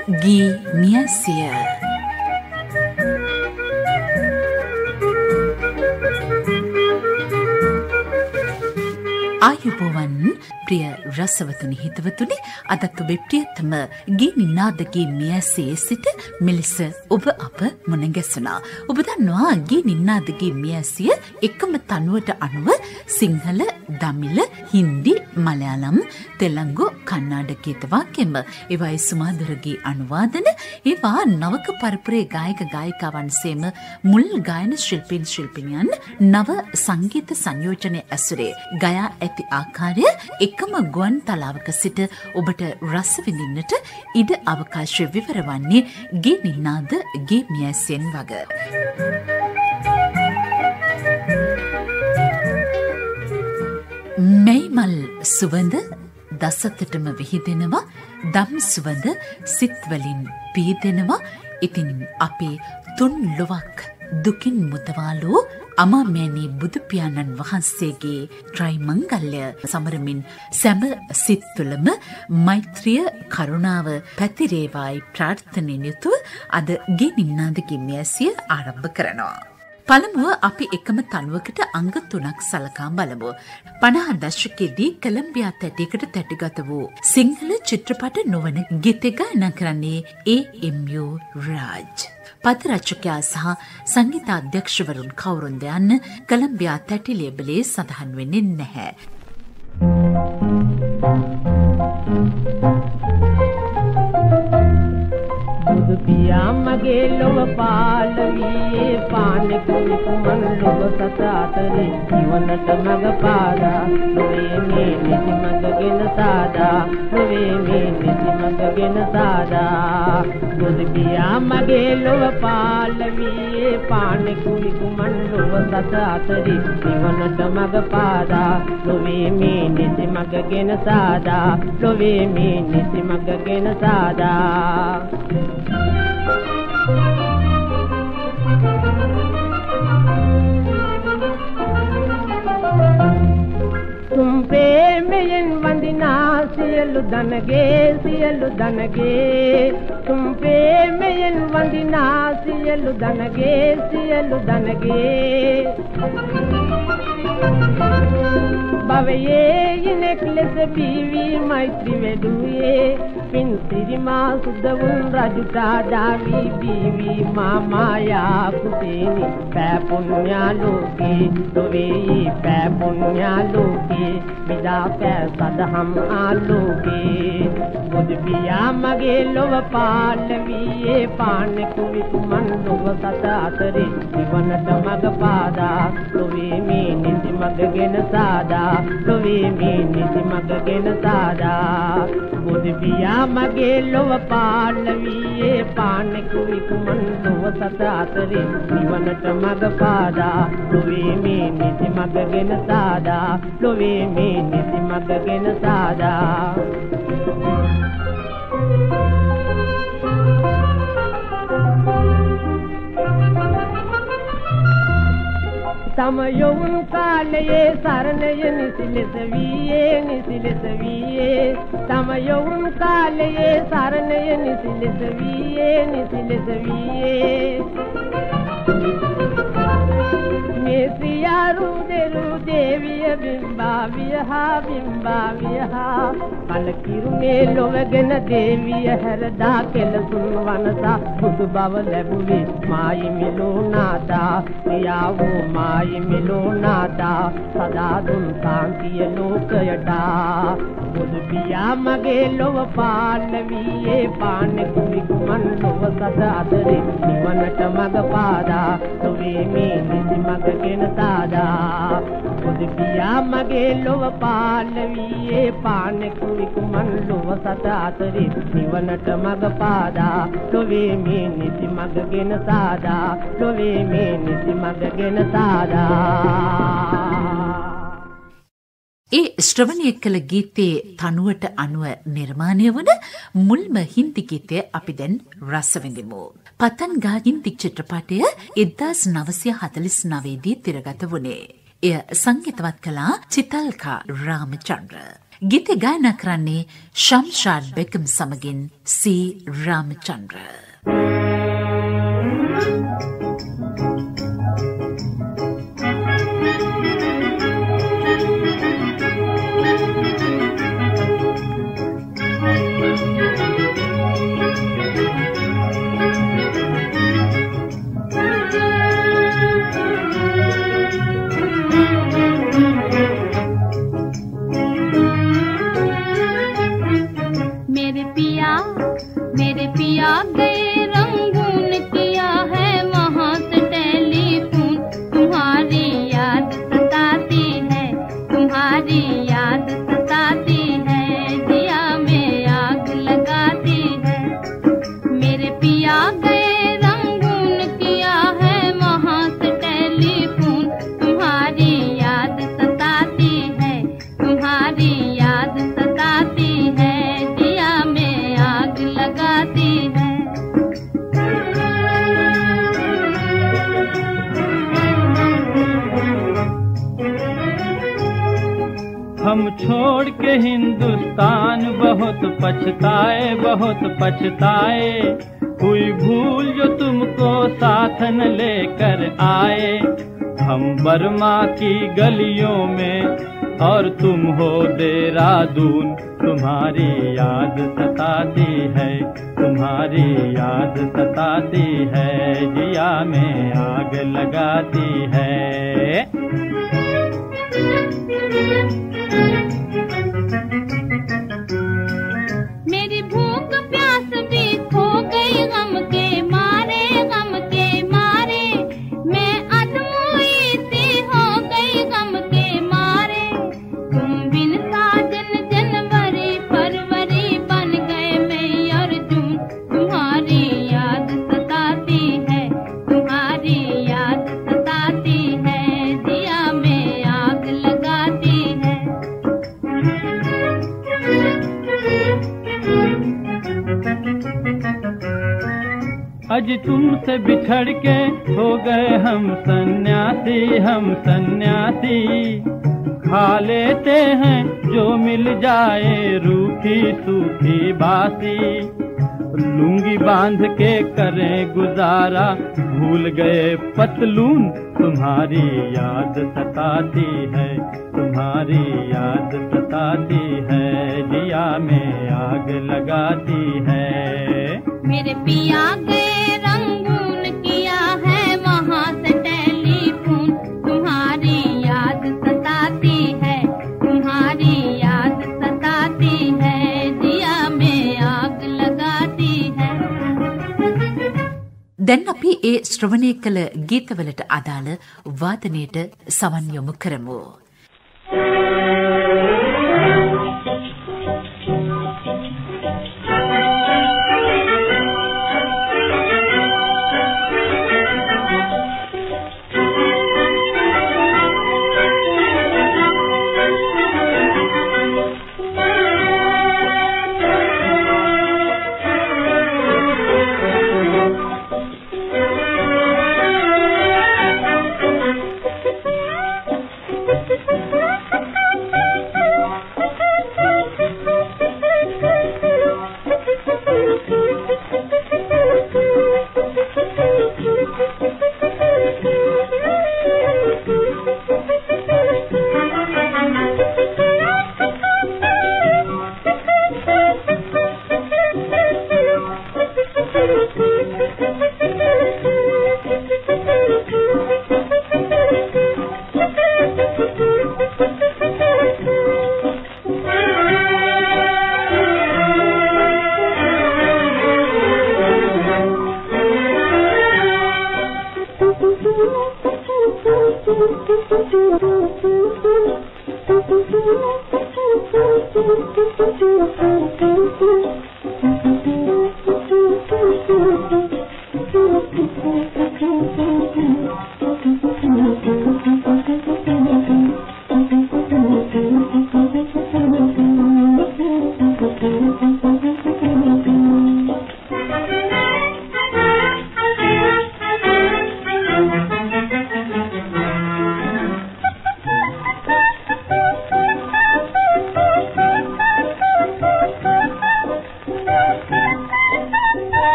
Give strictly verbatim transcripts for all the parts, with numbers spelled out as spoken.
ගී නියසිය. ආයුබෝවන් ප්‍රිය රසවතුනි හිතවතුනි, අදත් ඔබේ ප්‍රියතම ගී නිනාදගේ මියසේ සිට මෙලෙස ඔබ අප මුණ ගැසුණා. ඔබ දන්නවා ගී නිනාදගේ මියසිය එකම තනුවට අනුව සිංහල, දමිළ, හින්දි, මලයාලම්, තෙලංගු, කන්නාඩ ගීත වාක්‍යෙම ඒවායි සුමාදුරගේ අනුවාදන, ඒවා නවක පරපුරේ ගායක ගායිකාවන් සේම මුල් ගායන ශිල්පීන් ශිල්පිනියන් නව සංගීත සංයෝජනය ඇසුරේ ගයා ඇති ආකාරය එකම ගුවන් තලාවක සිට ඔබට රස විඳින්නට ඉඩ අවකාශය විවර වන්නේ ගී නිනාද ගී මියසෙන් වග. මෙයිමල් සුවඳ දසතටම විහිදෙනවා, දම් සුවඳ සිත්වලින් පීදෙනවා. ඉතින් අපේ තුන් ලොවක් දුකින් මුදවාලෝ අමාමෑණී බුදු පියාණන් වහන්සේගේ ත්‍රි මංගල්‍ය සමරමින් සෑම සිත් තුළම මෛත්‍රිය, කරුණාව පැතිරේවායි ප්‍රාර්ථනෙන් යුතුව අද ගී නිනාදගේ මියසිය ආරම්භ කරනවා. පළමුව අපි එකම තනුවකට අංග තුනක් සලකා බලමු. පනහ දශකයේදී කොලම්බියා තැටියකට තැටිගත වූ සිංහල චිත්‍රපට නොවන ගීත ගායනා කරන්නේ ඒ එම් යූ රාජ්. පද රචකයා සහ සංගීත අධ්‍යක්ෂවරුන් කවුරුන්ද යන්න කොලම්බියා තැටි ලේබලේ සඳහන් වෙන්නේ නැහැ. බුදු පියා මගේ ලොව පාලවියේ පානෙ කුමන් ලොව සත අතරේ ජීවනට මඟ පාදා නොවේ මේ නිසි මඟගෙන සාදා නොවේ මේ නිසි මඟගෙන සාදා බුදු පියා මගේ ලොව පාලවියේ පානෙ කුමන් ලොව සත අතරේ ජීවනට මඟ පාදා නොවේ මේ නිසි මඟගෙන සාදා නොවේ මේ නිසි මඟගෙන සාදා. तुम प्रेमයෙන් වඳිනා සියලු දනගේ සියලු දනගේ तुम प्रेमයෙන් වඳිනා සියලු දනගේ සියලු දනගේ භවයේ ඉනෙක් ලෙස බීවි මෛත්‍රී වෙඩුවේ පින් සිරිමා සුදවුන් රජුටා දාවි බීවි මා මායා කුසේනි පෑ පුණ්‍යා ලෝකේ දොවේ පෑ පුණ්‍යා ලෝකේ විදා පෑ සදහම් ආලෝකේ බුදු පියා මගේ ලොව පාලවියේ පානෙ කුවි කුමන් ලොව සත අතරේ ජීවනට මඟ පාදා දොවේ මේ නිසි මඟගෙන සාදා දොවේ මේ නිසි මඟගෙන සාදා බුදු පියා මගේ ලොව පාලවියේ පානෙ කුවි කුමන් ලොව සත අතරේ ජීවනට මඟ පාදා දොවේ මේ නිසි මඟගෙන සාදා දොවේ මේ නිසි මඟගෙන සාදා. තමයොවුන් කාලයේ සරණය නිසි ලෙස වීයේ නිසි ලෙස වීයේ තමයොවුන් කාලයේ සරණය නිසි ලෙස වීයේ නිසි ලෙස වීයේ මේ සියාරු දෙරු දේවිය බිම්බාවිය හා බිම්බාවිය හා කලකිරුනේ ලොවගෙන දේවිය හැරදා කෙලසුන් වනසා බුදු බව ලැබුවේ මායි මිලෝනාදා පියාවෝ මායි මිලෝනාදා සදා දුන් කාන්තිය ලෝකයට බුදු පියා මගේ ලොව පාලවියේ පානෙ කුවි කුමන් ලොව සත අතරේ නිවනට මඟ පාදා නොවේ මේ නිසි මඟගෙන සාදා බුදු පියා මගේ ලොව පාලවියේ පානෙ කුවි කුමන් ලොව සත අතරේ නිවනට මඟ පාදා නොවේ මේ නිසි මඟගෙන සාදා නොවේ මේ නිසි මඟගෙන සාදා. ඒ ශ්‍රවණය කළ ගීතයේ තනුවට අනුව නිර්මාණය වන මුල්ම හින්දි ගීතය අපි දැන් රස විඳිමු. පතන්ගා හින්දි චිත්‍රපටය එක්දාස් නවසිය හතළිස් නවයේදී තිරගත වුණේ. එය සංගීතවත් කළා චිතල්කා රාමචන්ද්‍ර. ගීත ගායනා කරන්නේ ශම්ෂාඩ් බෙකම් සමගින් සී රාමචන්ද්‍ර. हम छोड़ के हिंदुस्तान बहुत पछताए बहुत पछताए, हुई भूल जो तुमको साथ न लेकर आए। हम बर्मा की गलियों में और तुम हो देहरादून, तुम्हारी याद सताती है, तुम्हारी याद सताती है, जिया में आग लगाती है। मेरी भूख प्यास भी खो गई गम के मारे, गम के मारे मैं अधमोई सी हो गई गम के मारे। तुम बिन साजन जनवरी फरवरी बन गए मई और जून, तुम्हारी याद सताती है, तुम्हारी याद सताती है, जिया में आग लगाती है। आज तुमसे बिछड़ के हो गए हम सन्यासी, हम सन्यासी खा लेते हैं जो मिल जाए रूखी सूखी बासी। लुंगी बांध के करें गुजारा, भूल गए पतलून, तुम्हारी याद सताती है, तुम्हारी याद सताती है, जिया में आग लगाती है। मेरे पिया गए रंगून किया है वहाँ से टेलीफोन, तुम्हारी याद सताती है, तुम्हारी याद सताती है, जिया में आग लगाती है। දැන් අපි ඒ ශ්‍රවණය කළ ගීතවලට අදාළ වාදනයට සවන් යොමු කරමු.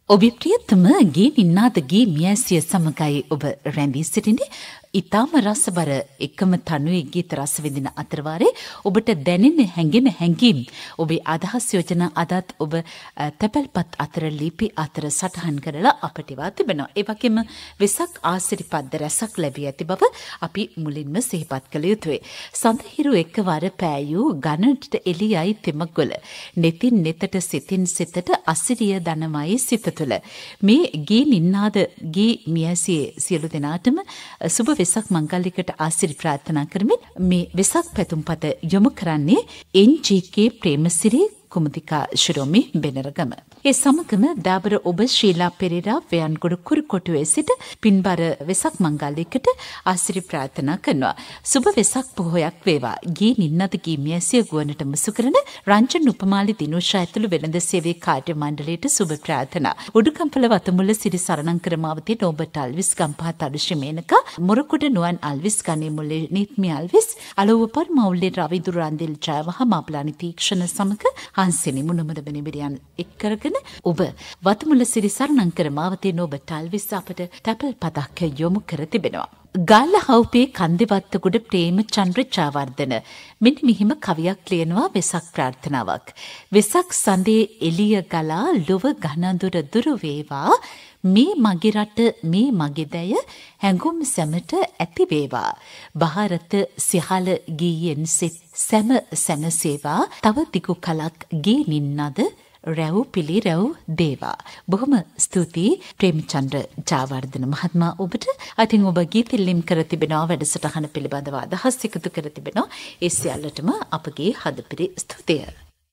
ඔබේ ප්‍රියතම ගේ නින්නාද ගේ මියැසිය සමගයි ඔබ රැඳී සිටින්නේ. ඉතාම රසබර එකම තනුවේ ගීත රස විඳින අතරවාරේ ඔබට දැනෙන හැඟෙන හැඟීම් ඔබේ අදහස් යෝජනා අදත් ඔබ තැපැල්පත් අතර ලිපි අතර සටහන් කරලා අපට ඉවා තිබෙනවා. ඒ වගේම වෙසක් ආසිරිපත් රැසක් ලැබී ඇති බව අපි මුලින්ම සිහිපත් කළ යුතුයි. සඳහිරු එකවර පෑයූ ගණට එළියයි තෙමගොළ. නෙතින් නෙතට සිතින් සිතට අසිරිය දනමයි සිත තුළ. මේ ගේ නින්නාද ගේ මියැසියේ සියලු දෙනාටම සුබ වෙසක් මංගල්‍යකට ආසිරි ප්‍රාර්ථනා කරමින් මේ වෙසක් පැතුම්පත යොමු කරන්නේ N G K Premasiri Kumudika Shiromi Benaragama. ඒ සමගම දාබර ඔබ ශීලා පෙරේරා වයන්ගොඩ කුරුකොටුවේ සිට පින්බර වෙසක් මංගල්‍යකට ආසිරි ප්‍රාර්ථනා කරනවා. සුබ වෙසක් පොහොයක් වේවා. ගී නින්නද ගී මියැසිය ගුවනට මුසු කරන රංජන් උපමාලි දිනුෂා ඇතුළු වෙළඳ සේවයේ කාර්ය මණ්ඩලයට සුබ ප්‍රාර්ථනා. උඩුකම්පල වතමුල්ල සිරි සරණංකර මාවතේ නෝබර්ට් අල්විස් ගම්පහ තරුෂි මේනකා මොරකුඩ නුවන් අල්විස් ගණේ මුල්ලේ නීත්මි අල්විස් අලුව පර්මවුල්ලේ රවිදුර රන්දිල් ජයවහ මාපලානි තීක්ෂණ සමග හංසිනි මුණමද බෙනිබිරියන් එක් කරගෙන ඔබ වතමුල්ල සිරි සරණංකර මාවතේ නෝබර්ට් අල්විස් අපට තැපල් පදක් යොමු කර තිබෙනවා. ගාල්ල හවුපේ කන්දෙවත්තගොඩ ප්‍රේමචන්ද්‍ර ජයවර්ධන මෙන්න මෙහිම කවියක් ලියනවා වෙසක් ප්‍රාර්ථනාවක්. වෙසක් සඳේ එළිය ගලා ලොව ඝනඳුර දුරු වේවා. මේ මගේ රට මේ මගේ දැය හැඟුම් සැමට ඇති වේවා. බහරත සිහල ගීයෙන් සිත් සැම සැනසේවා. තව දිගු කලක් ගේ නින්නද රැව් පිළි රැව් දේවා. බොහොම ස්තුතියි ප්‍රේමචන්ද්‍ර ජයවර්ධන මහත්මයා ඔබට. අතින් ඔබ ගීත ලිම් කර තිබෙනවා වැඩසටහන පිළිබඳව අදහස් එකතු කර තිබෙනවා. ඒ සියල්ලටම අපගේ හදපිරි ස්තුතිය.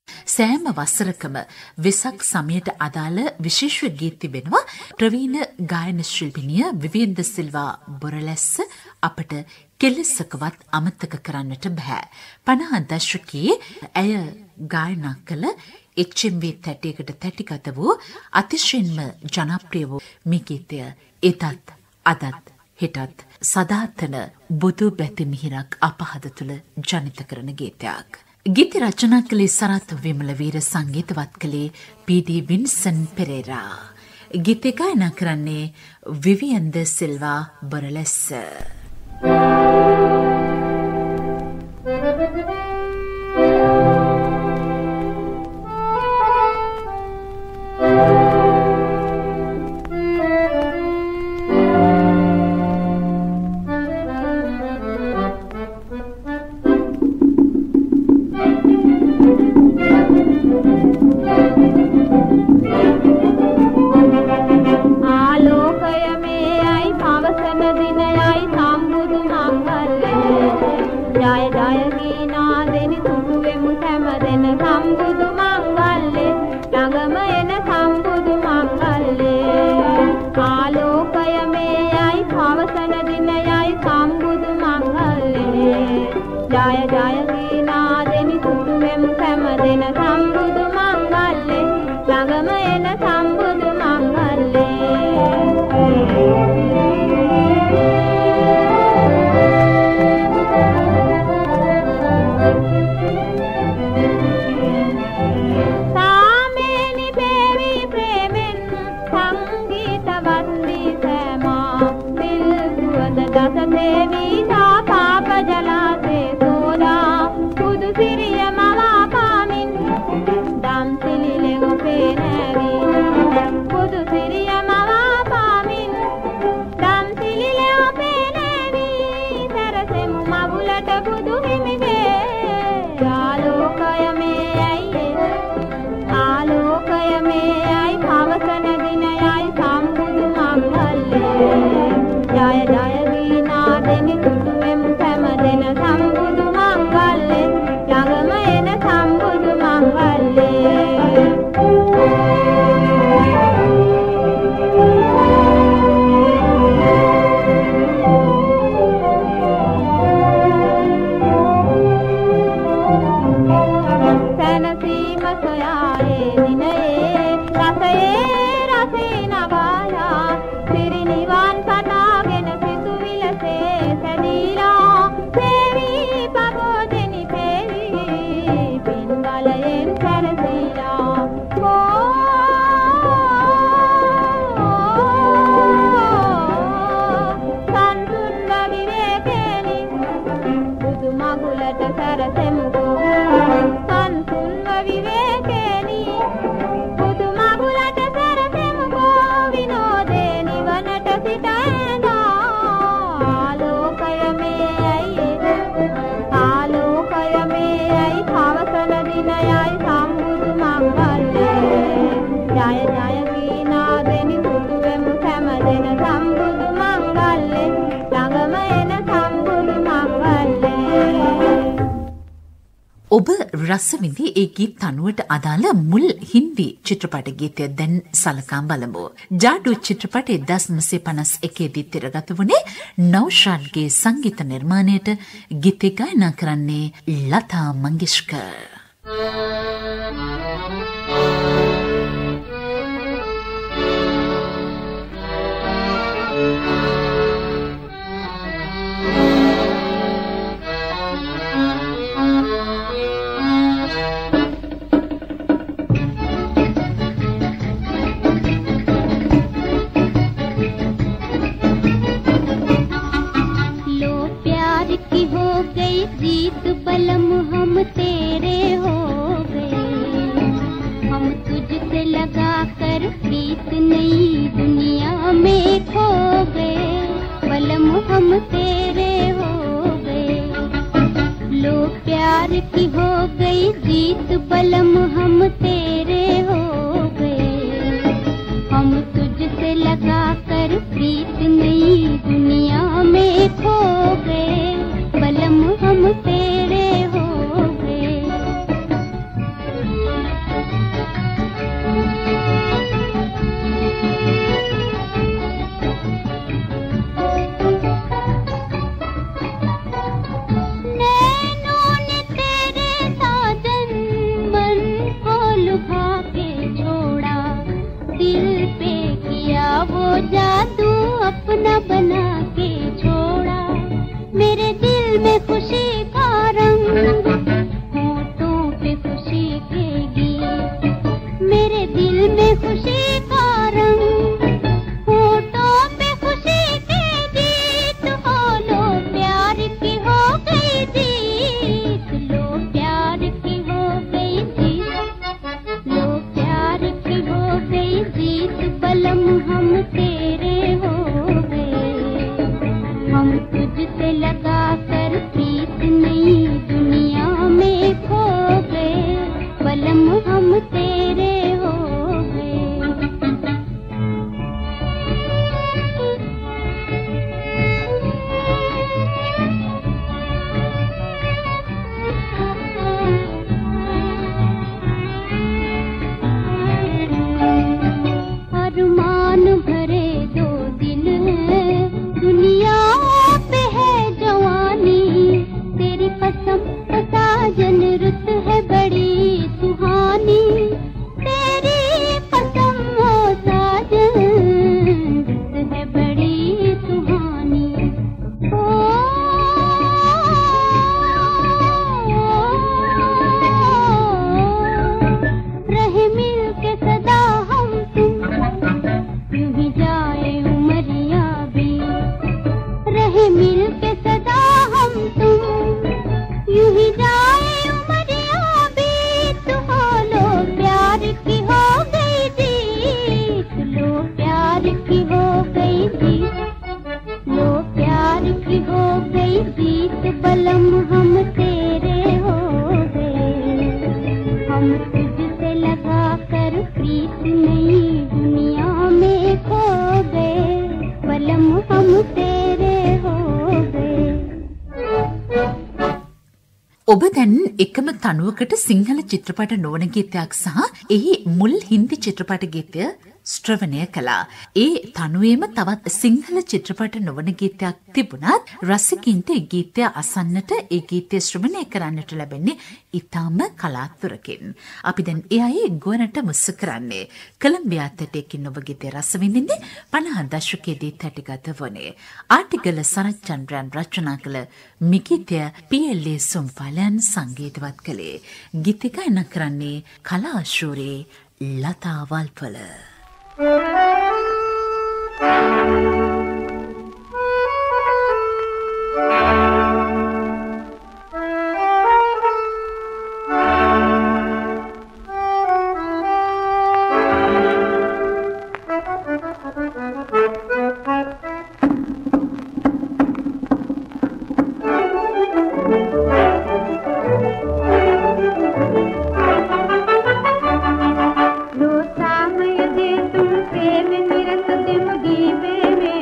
සෑම වසරකම වෙසක් සමයට අදාළ විශේෂ ගීත තිබෙනවා. ප්‍රවීණ ගායන ශිල්පිනිය විවියන් ද සිල්වා බොරලැස්ස අපට කෙලෙසකවත් අමතක කරන්නට බෑ. පනහ දශකයේ ඇය ගායනා කළ එච් එම් වී තැටියකට තැටිගත වූ අතිශයින්ම ජනප්‍රිය වූ මේ ගීතය එදත් අදත් හෙටත් සදාතන බුදු බැති මිහිරක් අපහද තුළ ජනිත කරන ගීතයක්. ගීත රචනා කළේ සරත් විමල වීර සංගීතවත් කළේ පී ඩී වින්සන් පෙරේරා. ගීත ගායනා කරන්නේ විවියන් ද සිල්වා බොරලැස්ස. ඔබ රසවිඳි ඒ ගීත තනුවට අදාළ මුල් හින්දි චිත්‍රපට ගීතය දැන් සලකා බලමු. ජාඩු චිත්‍රපටයේ එක්දාස් නවසිය පනස් එකේ දී තිරගත වුණේ නෞෂාද්ගේ සංගීත නිර්මාණයට ගීත ගායනා කරන්නේ ලතා මංගেশකර්. जीत बलम हम तेरे हो गए, हम तुझसे लगा कर प्रीत नई दुनिया में खो गए, बलम हम तेरे हो गए। लो प्यार की हो गई जीत बलम हम तेरे हो गए, हम तुझसे लगा कर प्रीत नई दुनिया में खो गए, बलम हम तेरे हो गए। नैनों ने तेरे साजन मन को लुभा के छोड़ा, दिल पे किया वो जादू अपना बना के छोड़ा, मेरे दिल में खुशी का रंग, होठों पे खुशी के गीत, मेरे दिल में खुशी का रंग, होठों पे खुशी के गीत, हो लो प्यार की हो गई जीत, लो प्यार की हो गई जीत, लो प्यार की हो गई जीत, बलम हम तेरे हो गए, हम तुझसे लगा कर प्रीत नई दुनिया में खो गए, बलम हम तेरे हो गए। अरमान भरे दो दिल हैं, दुनिया पे है जवानी, तेरी कसम साजन रुत है बड़ी सुहानी, तेरी कसम हो साजन रुत है बड़ी सुहानी। ओ, रहे मिल के सदा हम तुम, यूं ही जाए उमरिया भी, रहे मिल के सदा हम तुम, यूं ही जाए उमरिया बीत, हो लो प्यार की हो गई जीत, लो प्यार की हो गई जीत, लो प्यार की हो गई जीत, बलम हम तेरे हो गए, हम तुझसे लगा कर प्रीत नई दुनिया में खो गए, बलम हम तेरे हो गए। ඔබ දැන් එකම තනුවකට සිංහල චිත්‍රපට නොවන ගීතයක් සහ එහි මුල් හින්දි චිත්‍රපට ගීතය ශ්‍රවණය කළා. ඒ තනුවේම තවත් සිංහල චිත්‍රපට නොවන ගීතයක් තිබුණත් රසිකින්ට ඒ ගීතය අසන්නට ඒ ගීතය ශ්‍රවණය කරන්නට ලැබෙන්නේ ඉතාම කලාතුරකින්. අපි දැන් ඒ අය ගුවනට මුස්ස කරන්නේ. කොලම්බියා තැටයකින් ඔබ ගීතය රස විඳින්නේ පනහ දශකයේදී තැටිගත වුණේ. ආටිගල සරත් චන්ද්‍රයන් රචනා කළ මිගීතය පී.එල්.ඒ. සොම්පාලයන් සංගීතවත් කළේ. ගීත ගායනා කරන්නේ කලාශූරී ලතා වල්පොල. लो सामय दे तुम प्रेम निरत दिमगी में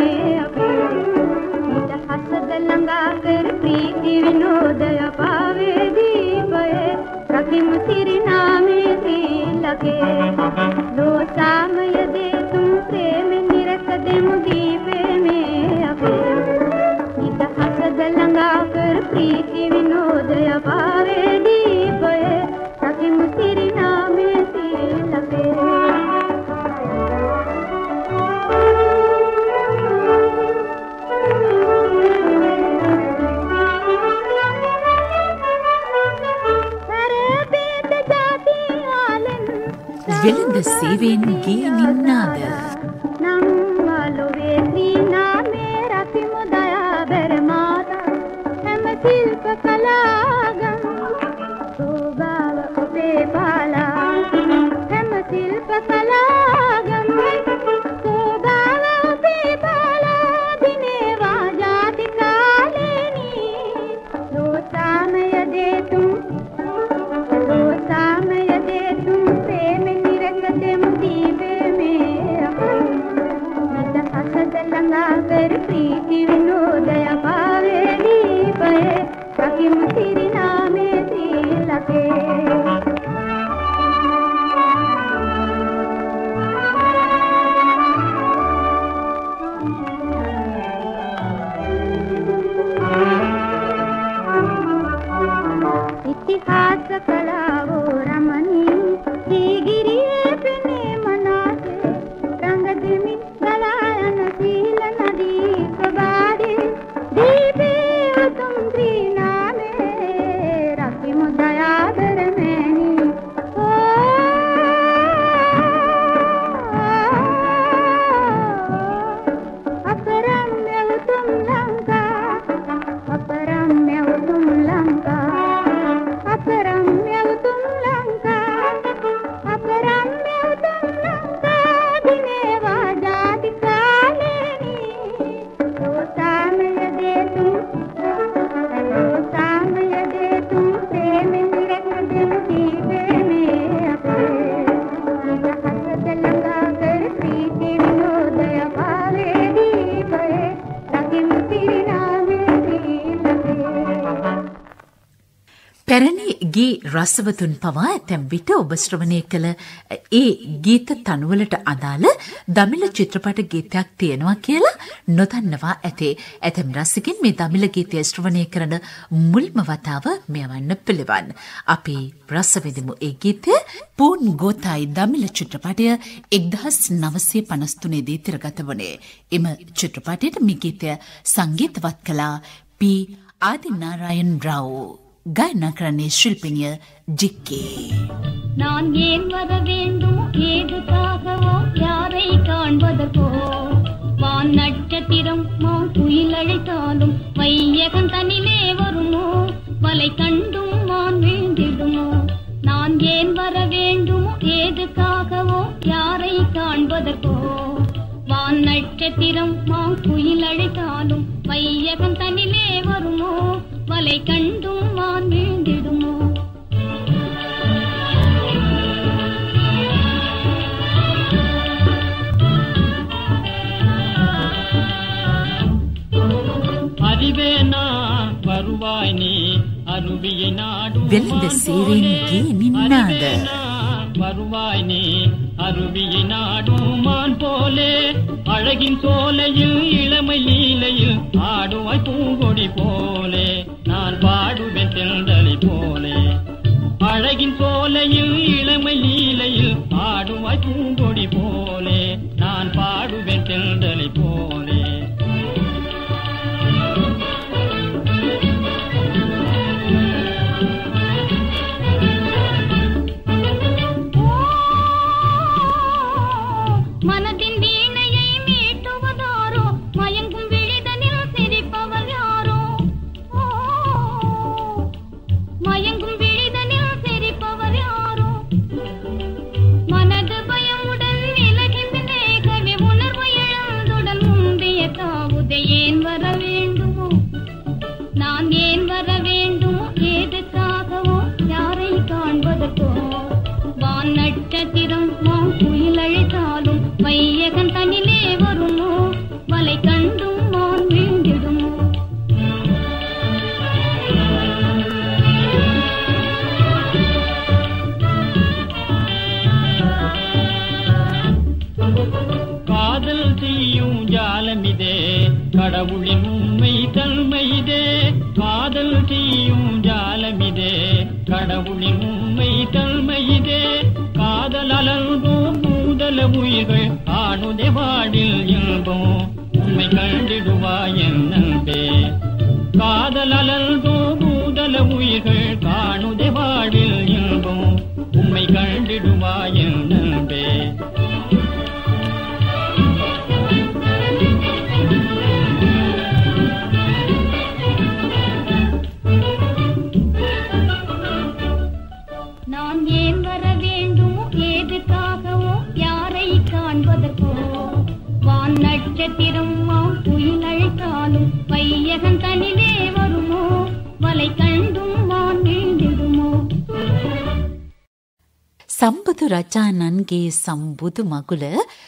लो सामय दे तुम प्रेम निरख दे मुदीपे में अबे नित हसद लंगा कर प्रीति विनोदय पावे दीपे सखी मुसिरी नामे से लगे වෙළඳ සේවයෙන් ගේ නින්නාද නම්වලුවේ ශ්‍රීනාමේ රකිමු දයා බැර මාතා හැම ශිල්ප කලාගම් සෝභාව ඔබේ පාලා හැම ශිල්ප කලාගම් සෝභාව ඔබේ පාලා දිනේවා ජාති කාලේනී ලෝසාමය දේ තුම් ලෝසාමය දේ තුම් ප්‍රේම कर प्रीति विनोदय पावे दीपे सखी मुसिरी नामे से लगे इतिहास कलावो रमणी श्रीगिरिये पिने मनासे रंग दिमी गलायन शील नदी कबाड़ी दीपे तुम श्री नामे रखी मुदया दर मैनी ओ अपरम्य तुम लंका अपरम्य तुम लंका अपरम्य तुम लंका अपरम्य तुम लंका दिनेवा जाति कालेनी लोसामय दे तुम लोसामय दे तुम प्रेम निरख दिल दीपे में अपने हसद लंगा कर प्रीति विनोदय पावे दीपे सखी मुसिरी नामे से लगे පැරණි ගේ රසවතුන් පවා ඇතැම් විට ඔබ ශ්‍රවණය කළ ඒ ගීත තනුවලට අදාළ දමිළ චිත්‍රපට ගීතයක් තියෙනවා කියලා නොදන්නවා ඇතේ. ඇතැම් රසිකින් මේ දමිළ ගීතය ශ්‍රවණය කරන මුල්ම වතාව මෙවන්න පිළිවන්. අපි රස විඳිමු ඒ ගීතය. පූන් ගෝතායි දමිළ චිත්‍රපටය එක්දහස් නවසිය පනස් තුනේ දී තිරගත වුණේ. එම චිත්‍රපටයට මේ ගීතය සංගීතවත් කළා පී ආදිනාරායන් රාව්. गायना करने शिल्पिनिय जिक्के நான் ஏன் வர வேண்டும் ஏதுக்காகவோ யாரை காண்பதற்கோ வான் நட்சத்திரம் மான் குயில் அழைத்தாலும் வையகன் தனிலே வருமோ வலை கண்டும் மான் வீழ்ந்திடுமோ நான் ஏன் வர வேண்டும் ஏதுக்காகவோ யாரை காண்பதற்கோ வான் நட்சத்திரம் மான் குயில் அழைத்தாலும் வையகன் தனிலே வருமோ வலை கண்டும் வான் வீழ்ந்திடுமோ அறிவேனா வருவாய் நீ அருவியை நாடு வெள்ளந்த சேரின் ගේ නින්නාද வருவாய் நீ அருவியை நாடுமான் போலே அழகின் சோலையில் இளமை லீலையில் ஆடுவாய் பூங்கொடி போலே நான் பாடுவேன் தென்றலை போலே அழகின் சோலையில் இளமை லீலையில் ஆடுவாய் பூங்கொடி போலே நான் பாடுவேன் தென்றலை போலே மனதின் வீணையை மீட்டுவதாரோ மயங்கும் விழிதனில் சிரிப்பவர் யாரோ மயங்கும் விழிதனில் சிரிப்பவர் யாரோ மனது பயமுடன் விலகி விலகவே உணர்வு இழந்துடன் முந்திய தாவுதை ஏன் வர வேண்டுமோ நான் ஏன் வர வேண்டுமோ ஏதுக்காகவோ யாரை காண்பதற்கோ வான் நட்சத்திரம் மான் குயில் அழைத்தாலும் வைய ஜாலமிதே கடவுளின் உண்மை தன்மைதே காதல் தீயும் ஜாலமிதே கடவுளின் உண்மை தன்மைதே காதல் அலர்ந்தோம் நூதல உயிர்கள் காணுதே வாடில் இன்பம் உண்மை கண்டிடுவாய் என் நண்பே காதல் அலர்ந்தோம் நூதல உயிர்கள் காணுதே வாடில் இன்பம் உண்மை கண்டிடுவாய் என் நண்பே நான் ஏன் வர வேண்டுமோ ஏதுக்காகவோ யாரை காண்பதற்கோ வான் நட்சத்திரம் குயில் அழைத்தாலும் பையகன் தனிலே வருமோ வலை கண்டும் வான் வீழ்ந்திடுமோ සම්බුදු රජාණන්ගේ සම්බුදු මගුල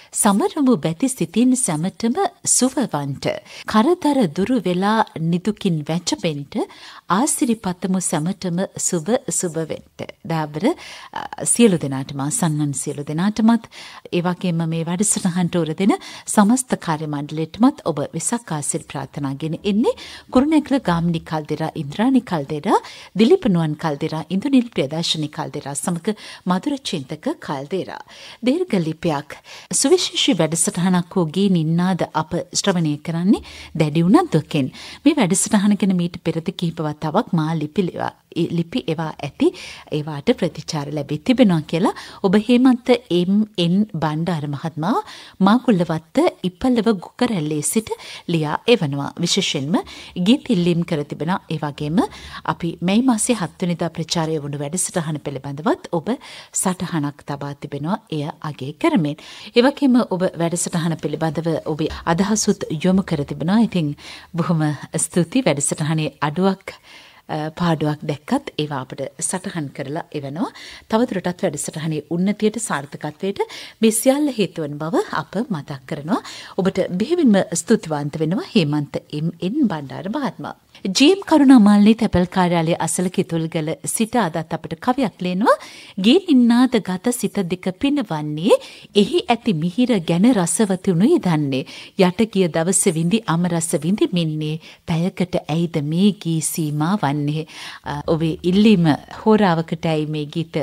සමරමු බැති සිතින් සැමටම සුවවන්ට කරදර දුරු වෙලා නිදුකින් වැටපෙන්ට ආසිරිපතමු සැමටම සුබ සුබ වෙන්න. දාබර සියලු දෙනාටම සන්නන් සියලු දෙනාටමත් ඒ වගේම මේ වැඩසටහනට උර දෙන සමස්ත කාර්ය මණ්ඩලයටමත් ඔබ වෙසක් ආසිරි ප්‍රාර්ථනා ගෙන එන්නේ කුරුණෑගල ගාමිණී කල්දෙරා ඉන්ද්‍රාණී කල්දෙරා දිලීප නුවන් කල්දෙරා ඉන්දුනිල් ප්‍රියදර්ශිනී කල්දෙරා සමග මధుර චින්තක කල්දෙරා දීර්ඝ ලිපියක් සුවිශේෂී වැඩසටහනක් වූ ගේ නින්නාද අප ශ්‍රවණය කරන්නේ දැඩි උනන්දුවකින් මේ වැඩසටහන ගැන මීට පෙරද කිහිප වතාවක් මා ලිපි ලිපි එවා ඇති ඒවාට ප්‍රතිචාර ලැබී තිබෙනවා කියලා ඔබ හේමන්ත එම් එන් බණ්ඩාර මහත්මයා මාකුල්ලවත්ත ඉපල්ලව ගුකරැල්ලේ සිට ලියා එවනවා. විශේෂයෙන්ම ගීත ඉල්ලීම් කර තිබෙනවා. ඒ වගේම අපි මේ මාසයේ හත් වෙනිදා ප්‍රචාරය වුණු වැඩසටහන පිළිබඳවත් ඔබ සටහනක් තබා තිබෙනවා. එය අගය කරමින් ඒ වගේම ඔබ වැඩසටහන පිළිබඳව ඔබේ අදහසුත් යොමු කර තිබෙනවා. ඉතින් බොහොම ස්තුතියි. වැඩසටහනේ අඩුවක් පාඩුවක් දැක්කත් ඒවා අපිට සටහන් කරලා එවනවා. තවදුරටත් වැඩසටහනේ උන්නතියට සාර්ථකත්වයට මේ සියල්ල හේතු වන බව අප මතක් කරනවා. ඔබට බෙහෙවින්ම ස්තුතිවන්ත වෙනවා හේමන්ත එම් එන් බණ්ඩාර මහත්මයා. ජීඑම් කරුණාමාලිනී තැපැල් කාර්යාලයේ අසල කිතුල්ගල සිට අදත් අපට කවියක් ලියනවා. ගේ නින්නාද ගත සිත දෙක පිනවන්නේ එහි ඇති මිහිර ගැන රසවතුනුයි දන්නේ යට ගිය දවස විඳි අම රස විඳිමින්නේ පැයකට ඇයිද මේ ගී සීමා වන්නේ. ඔබේ ඉල්ලීම හෝරාවකට ඇයි මේ ගීත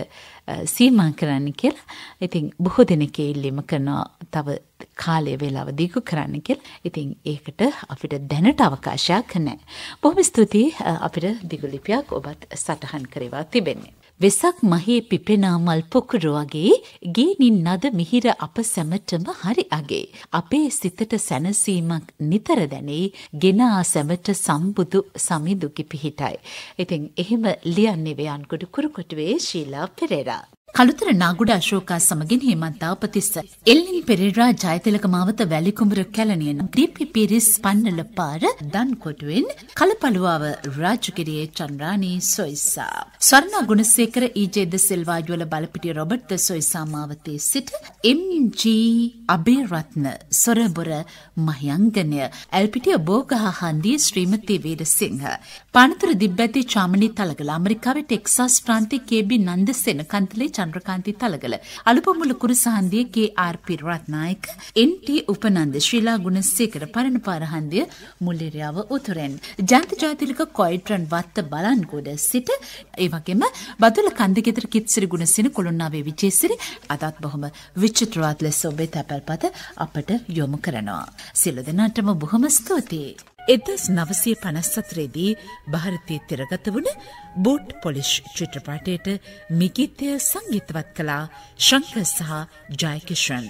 සීමා කරන්න කියලා. ඉතින් බොහෝ දෙනෙක් ඉල්ලීම කරනවා තව කාලය වේලාව දීර්ඝ කරන්න කියලා. ඉතින් ඒකට අපිට දැනට අවකාශයක් නැහැ. බොහොම ස්තුතියි අපිට දිගු ලිපියක් ඔබත් සටහන් කරවා තිබෙන්නේ. වෙසක් මහේ පිපෙනා මල් පොකුරු වගේ ගේනින් නද මිහිර අප සැමටම හරි අගේ. අපේ සිතට සැනසීමක් නිතර දැනේ ගෙනා සැමට සම්බුදු සමිඳුකි පිහිටයි. ඉතින් එහෙම ලියන්නේ වේයන්කොඩු කුරුකොටුවේ ශීලා පෙරේරා. කළුතර නාගුඩ අශෝකා සමගින් හේමන්ත අපතිස්ස එල්ලින් පෙරේරා ජයතිලක මාවත වැලිකුඹුර කැලණියන ඩීපී පිරිස් පන්නල පාර දන්කොටුවෙන් කලපලුවාව රාජගිරියේ චන්ද්‍රානී සොයිසා ස්වර්ණ ගුණසේකර ඊජේද සිල්වා යුවල බලපිටිය රොබර්ට් සොයිසා මාවතේ සිට එම් ජී අබේරත්න සොරබොර මහයංගනය ඇල්පිටිය බෝගහ හන්දිය ශ්‍රීමති වීරසිංහ පානතුර දිබ්බැති චාමනී තලගල ඇමරිකාවේ ටෙක්සාස් ප්‍රාන්තයේ කේබී නන්දසේන කන්තලේ චන්ද්‍රකාන්ති තලගල අලුපමුල කුරුසහන්දිය K R P Ratnayake N T Upananda Sheela Gunasekara පරණපාර හන්දිය මුල්ලිරියාව උතුරෙන් ජයන්ත ජයතිලක කොයිට්‍රන් වත්ත බලන්ගොඩ සිට ඒ වගේම බදුල කන්දගෙදර කිත්සිරි ගුණසේන කොළොන්නාවේ විජේසිරි අදත් බොහොම විචිත්‍රවත් ලෙස ඔබේ තැපැල්පත අපට යොමු කරනවා. සියලු දෙනාටම බොහොම ස්තුතියි. එදස් නවසය පනස් සතරේදී භාරතයේ තිරගත වුණ බෝට් පොලිෂ් චිත්‍රපටයට මිගීතය සංගීතවත් කළා ශංකර් සහ ජයකිෂන්.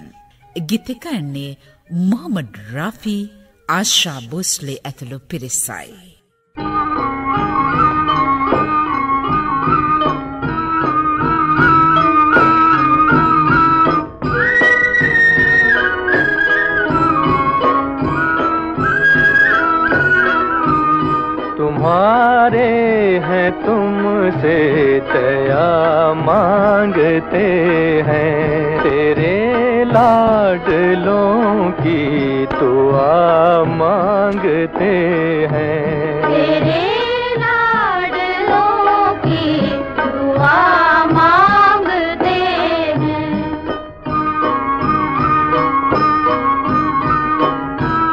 ගීතකයන්නේ මොහමඩ් රාෆි ආශා බෝස්ලේ ඇතුළු පිරිසයි. तुम्हारे हैं तुमसे दया मांगते हैं तेरे लाडलों की दुआ मांगते हैं तेरे लाडलों की दुआ मांगते हैं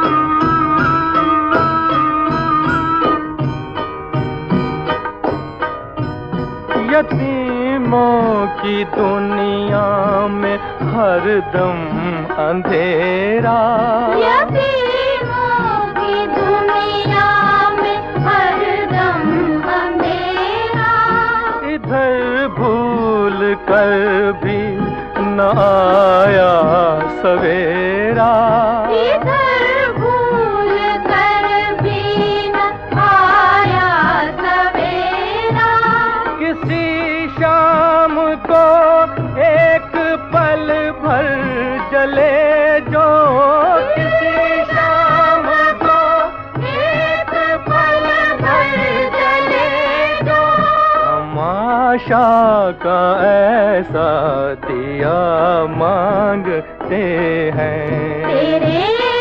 हरदम अंधेरा। यतीमों की दुनिया में हरदम अंधेरा। इधर भूल कर भी न आया सवेरा। इधर भूल कर भी न आया सवेरा। किसी शाम को एक पल भर जले जो, किसी शाम को एक पल भर जले जो, तमाशा का ऐसा दिया मांगते हैं। तेरे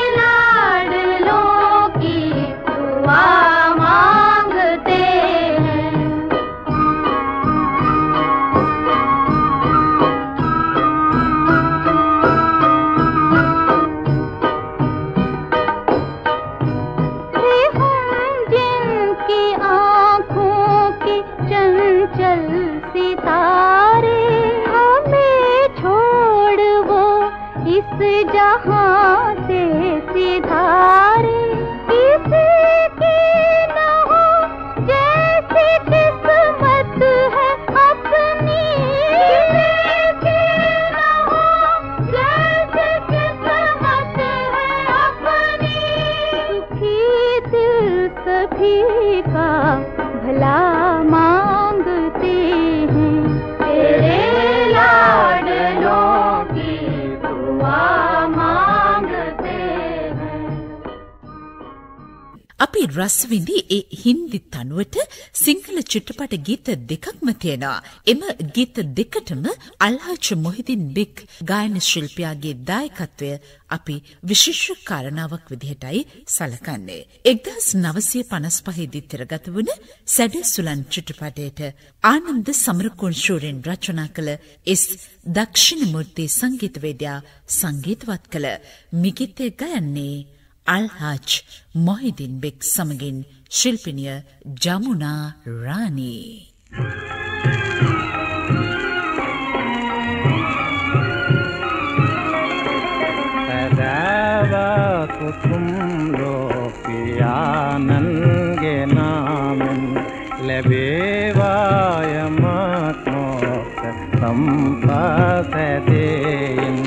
लाडलों की दुआ मांगते हैं। जिनकी आँखों के चंचल सितारे, हमें छोड़ वो इस जहां से सिधारे। किसी की न हो जैसी किस्मत है अपनी, किसी की न हो जैसी किस्मत है अपनी। सुखी दिल सभी का भला मांगते हैं। तेरे लाडलों की दुआ मांगते हैं। අපි රසවිඳි ඒ හින්දි තනුවට සිංහල චිත්‍රපට ගීත දෙකක්ම තියෙනවා. එම ගීත දෙකටම අල්හාජ් මොහිදින් බෙක් ගායන ශිල්පියාගේ දායකත්වය අපි විශේෂ කාරණාවක් විදිහටයි සලකන්නේ. එක්දහස් නවසිය පනස් පහේදී තිරගත වුණ සැඩසුලන් චිත්‍රපටයට ආනන්ද සමරකෝන් රචනා කළ එස් දක්ෂිණමූර්ති සංගීතවේදියා සංගීතවත් කළ මිගිතේ ගයන්නේ අල්හාජ් මොහිදින් බෙක් සමගින් ශිල්පිනිය ජමුනා රානී. तो तुम लोग आनंद के नामन लबेवाय मत संपत देन।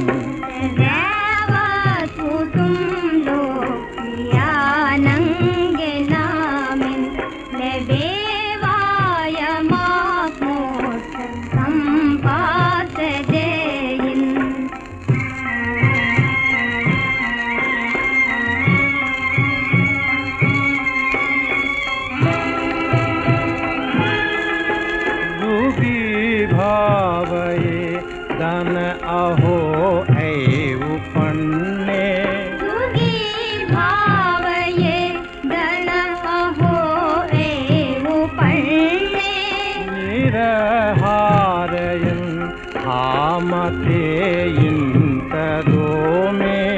तो तुम लोग आनंद के नामन लबेवाय मत संपत देन। धन अहो ऐ उपन्ने, दुगी भाव ये धन अहो ऐ उपन्ने। निरहारयन हामते इंतरो में,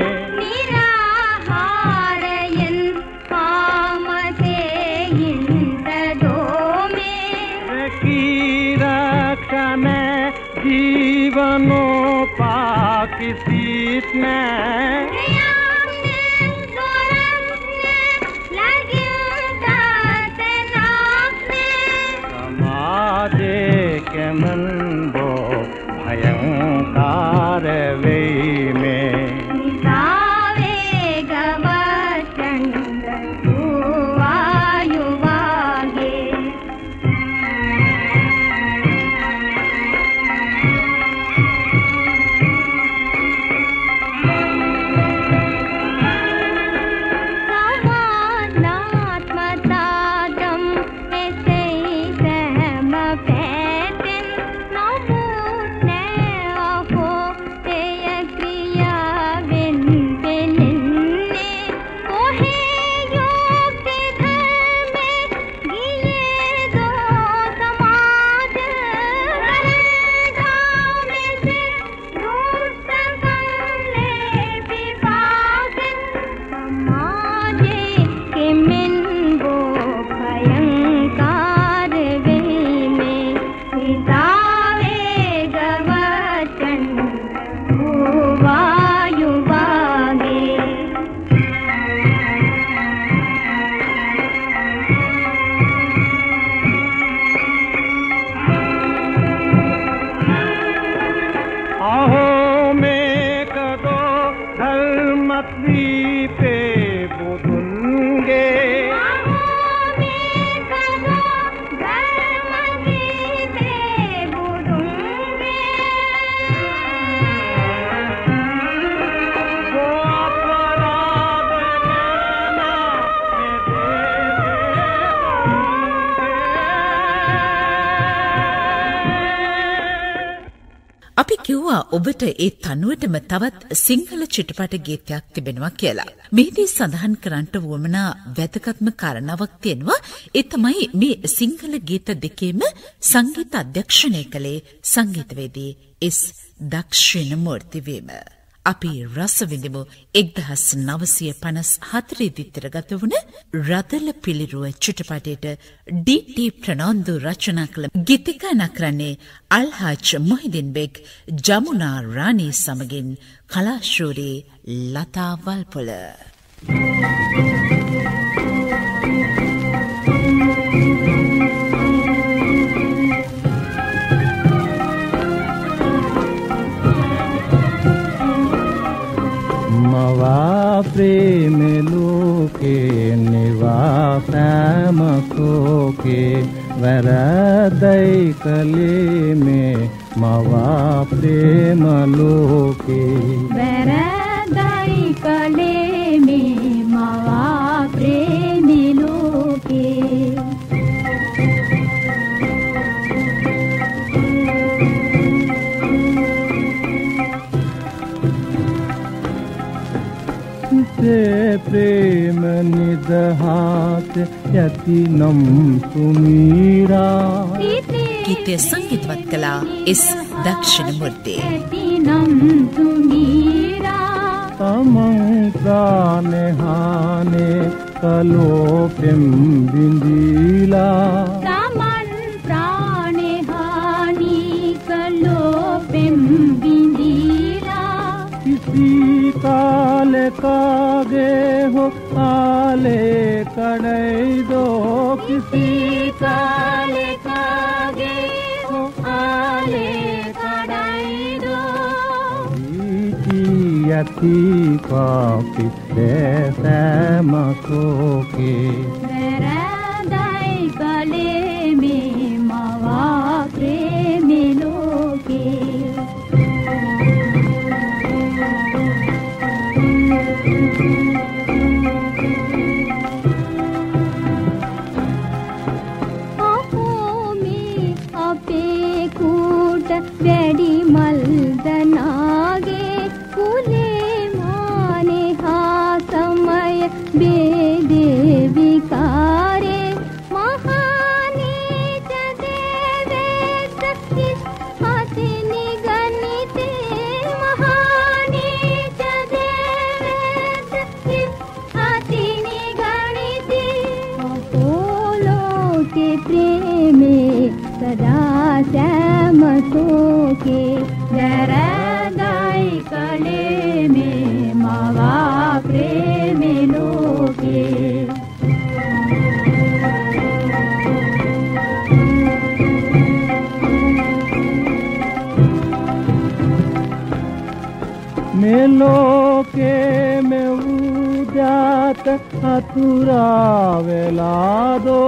निराहारयन हामते इंतरो में। की रक्षण जीवनो पाकि सीतने, समाजे के मन वो भयंकार वे में। निसावे गवचंद वायुवागे। द्वीपे बुदुंगे අපි කිව්වා ඔබට ඒ තනුවටම තවත් සිංහල චිත්‍රපට ගීතයක් තිබෙනවා කියලා. මෙහිදී සඳහන් කරන්නට වුවමනා වැදගත්ම කාරණාවක් තියෙනවා. ඒ තමයි මේ සිංහල ගීත දෙකේම සංගීත අධ්‍යක්ෂණය කළේ සංගීතවේදී එස් දක්ෂිණමූර්ති වීම. අපි රස විඳිමු එක්දහස් නවසිය පනස් හතරේ දිතරගත වුණ රදල පිළිරුව චිත්‍රපටයට ඩී ටී ප්‍රනාන්දු රචනා කළ ගීතිකා කරන්නේ අල්හාජ් මොහිදින් බෙග් ජමුනා රාණී සමගින් කලාශූරී ලතා වල්පොල. मवा प्रेम लोके निवा प्रेम कोके वरदई कले में मवा प्रेम लोके वरदई कले में मवा प्रेम लोके प्रेम निदहात यतिनम सुमीरा गीते संगीतවත් කළා එස් දක්ෂිණමූර්ති. यतिनम सुमीरा तमं प्राणे हाने कलो प्रेम बिंदीला तमन प्राणे हानि कलो प्रेम बिंदीला किसी काल कागे हो आले कड़ई दो किसी काल कागे हो आले कड़ई दो यति कापी मको के वरदाई कले में मवा प्रेम लोके वेडी मल्दनागे कुले माने हा समय बेदे विकारे महानी जदेवे सखिस हाथिनी गणिते महानी जदेवे सखिस हाथिनी गणिते अपोलो के प्रेमे सदा श्याम सोके वरदाई कले में मवा प्रेम लोके मेलो के में उजात अतुरा वेला दो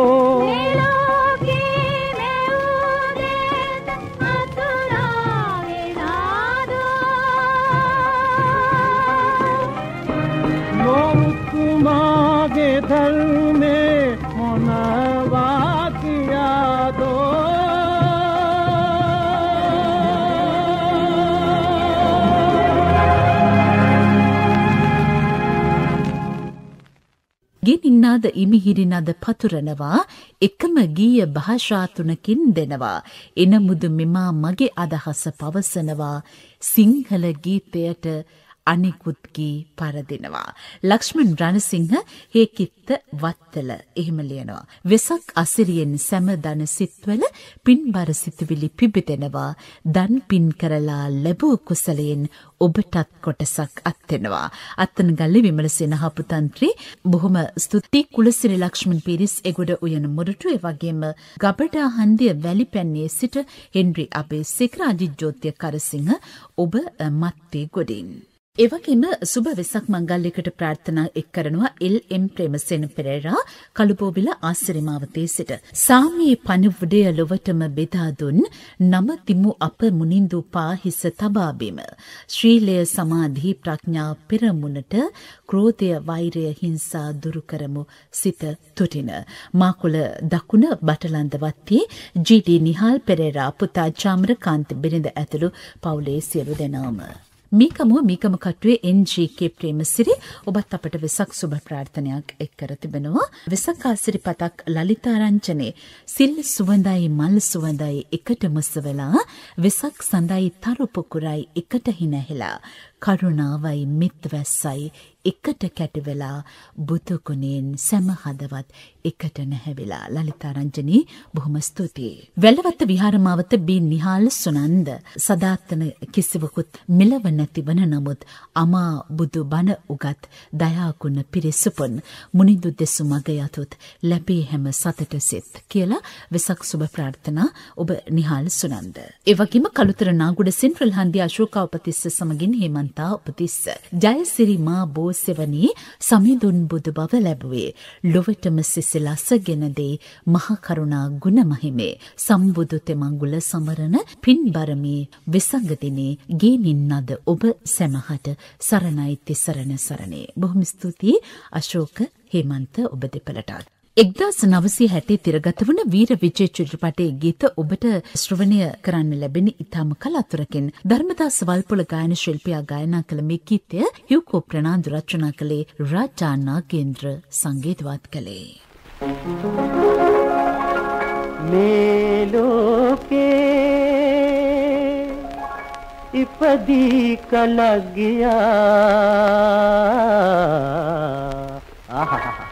धर में मोनवा किया दो ගෙනින්නාද ඉමිහිරිනද පතුරනවා එකම ගීය භාෂා තුනකින් දෙනවා එනමුදු මෙමා මගේ අදහස පවසනවා සිංහල ගීතයට අනිකුත් ගී පරදිනවා. ලක්ෂ්මන් රණසිංහ හේකිත්ත වත්තල එහෙම ලියනවා. වෙසක් අසිරියෙන් සැම දන සිත්වල පින්බර සිතුවිලි පිබිදෙනවා. දන් පින් කරලා ලැබූ කුසලයෙන් ඔබටත් කොටසක් අත්වෙනවා. අත්තනගල්ලි විමලසේන හපුතන්ත්‍රී බොහොම ස්තුති කුලසිරි ලක්ෂ්මන් පිරිස් එගොඩ උයන මොරටු ඒ වගේම ගබඩා හන්දිය වැලිපැන්නේ සිට හෙන්රි අබේසේකර අජිත් ජෝතිය කරසිංහ ඔබ මත්තේ ගොඩින් එවගේම සුබ වෙසක් මංගල්‍යයකට ප්‍රාර්ථනා එක් කරනවා එල් එම් ප්‍රේමසේන පෙරේරා කළුබෝවිල ආසිරිමාවතේ සිට. සාමී පණිවුඩය ලොවටම බෙදා දුන් නම තිමු අප මුනින්දු පාහිස තබාබිම. ශ්‍රීලය සමාධි ප්‍රඥා පෙරමුණට ක්‍රෝධය වෛරය හිංසා දුරු කරමු සිත තුටින. මාකුල දකුණ බටලන්දවත්තේ ජී ඩී නිහාල් පෙරේරා පුතා චාමරකාන්ත බිරිඳ ඇතුළු පවුලේ සියලු දෙනාම. මීකමුව මීකම කටුවේ එන් ජී කේ ප්‍රේමසිරි ඔබත් අපට වෙසක් සුබ ප්‍රාර්ථනයක් එක් කර තිබෙනවා. වෙසක් ආසිරි පතක් ලලිතාරංචනේ සිල් සුවඳයි මල් සුවඳයි එකට මුසවලා වෙසක් සඳයි තරු පොකුරයි එකට හිනැහිලා කරුණාවයි මිත්වැස්සයි එකට කැටවෙලා බුදු ගුණෙන් සෑම හදවත් එකට නැහැවිලා. ලලිතාරංජනී බොහොම ස්තුතියි. වැලවත්ත විහාරමාවත බී නිහාල් සුනන්ද සදාතන කිසිවකුත් මෙලව නැතිවන නමුත් අමා බුදු බණ උගත් දයාගුණ පිරිසුපුන් මුනිදු දෙසු මග යතුත් ලැබී හැම සතට සිත් කියලා වෙසක් සුබ ප්‍රාර්ථනා ඔබ නිහාල් සුනන්ද. ඒ වගේම කළුතර නාගුඩ සෙන්ට්‍රල් හන්දිය අශෝකා උපතිස්ස සමගින් හේමන්තා උපතිස්ස ජයසිරි මා බෝසෙවණී සමිඳුන් බුදු බව ලැබුවේ ලොවටම සිසිලසගෙන දේ මහ කරුණා ගුණ මහිමේ සම්බුදු තෙමංගුල සමරන පින්බරමේ වෙසඟ දිනේ ගේනින්නද ඔබ සැමහට සරණයි තිසරණ සරණේ. බොහොම ස්තුතියි අශෝක හේමන්ත ඔබ දෙපළටත්. එක්දාස් නවසිය හැටේ තිරගත වන වීර විජය චිත්‍රපටයේ ගීත ඔබට ශ්‍රවණය කරන්න ලැබෙන ඉතාම කලාතුරකින් ධර්මදාස වල්පොල ගායන ශිල්පියා ගායනා කළ මේ ගීතය හියුකෝ ප්‍රනාන්දු රචනා කළේ රාජා නාගේන්ද්‍ර සංගීතවත් කළේ. මේ ලෝකේ ඉපදී කලක් ගියා